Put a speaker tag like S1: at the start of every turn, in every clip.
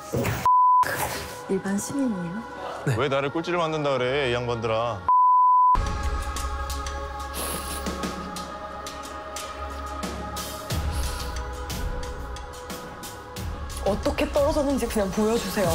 S1: 일반 시민이에요?
S2: 네. 왜 나를 꼴찌를 만든다 그래, 이 양반들아.
S1: 어떻게 떨어졌는지 그냥 보여주세요.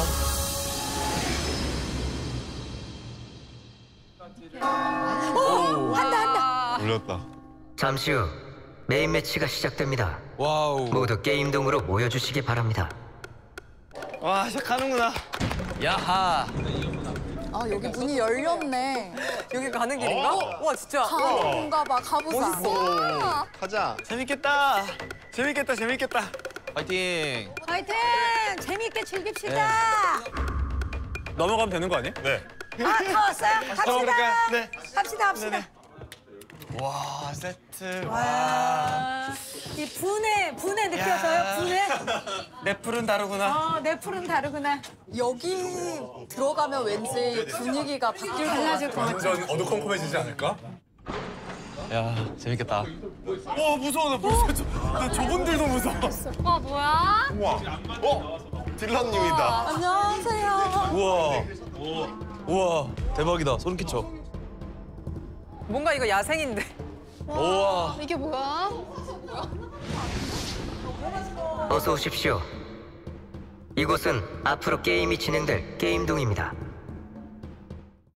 S3: 한다.
S2: 울렸다.
S4: 잠시 후 메인 매치가 시작됩니다.
S5: 와우.
S4: 모두 게임동으로 모여주시기 바랍니다.
S5: 와, 시작하는구나. 야하.
S3: 아, 여기 문이 열렸네.
S1: 여기 가는 길인가? 와, 진짜.
S3: 가는 건가 봐. 가보자.
S1: 멋있어.
S2: 가자.
S5: 재밌겠다. 재밌겠다, 재밌겠다. 파이팅.
S3: 화이팅! 재밌게 즐깁시다.
S5: 네. 넘어가면 되는 거 아니야?
S2: 네.
S3: 아, 다 왔어요? 갑시다.
S5: 네.
S3: 갑시다.
S5: 네네. 와, 세트.
S3: 이 분해 느껴져요? 분해?
S5: 내 풀은 다르구나.
S3: 내 풀은 다르구나.
S1: 여기 들어가면 왠지 분위기가 바뀔 것
S3: 달라질 것 같아.
S6: 완전 어두컴컴해지지 않을까?
S5: 야, 재밌겠다. 와, 무서워. 나 벌써 나 저분들도 무서워.
S3: 와, 뭐야?
S2: 우와. 딜런님이다.
S1: 안녕하세요.
S5: 우와. 우와, 대박이다. 소름 끼쳐.
S1: 뭔가 이거 야생인데.
S5: 우와.
S3: 이게 뭐야?
S4: 어서 오십시오. 이곳은 앞으로 게임이 진행될 게임동입니다.